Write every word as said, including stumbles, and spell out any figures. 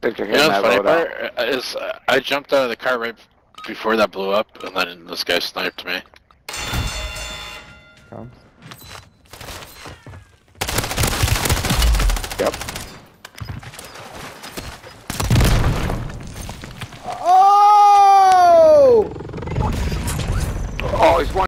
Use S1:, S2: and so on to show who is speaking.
S1: think you're
S2: You know
S1: getting
S2: the
S1: that
S2: funny
S1: loadout.
S2: part is uh, I jumped out of the car right before that blew up, and then this guy sniped me.
S3: Comes.
S1: Yep.